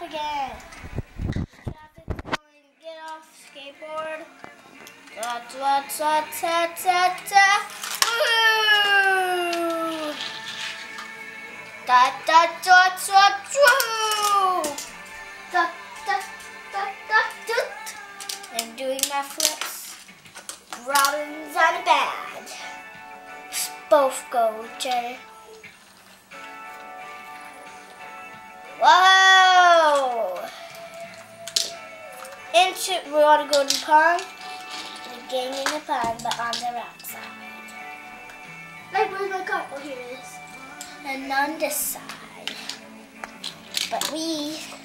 again. Traffic's going, get off skateboard. Ta-ta-ta-ta-ta-ta. Woo! Ta-ta-ta-ta-ta. Ta-ta-ta-ta-ta. I'm doing my flips. Robin's on a bad. Both go together. Whoa! We want to go to the pond. We're getting in the pond, but on the outside. Like, where's my car? Oh, here it is. And on this side. But we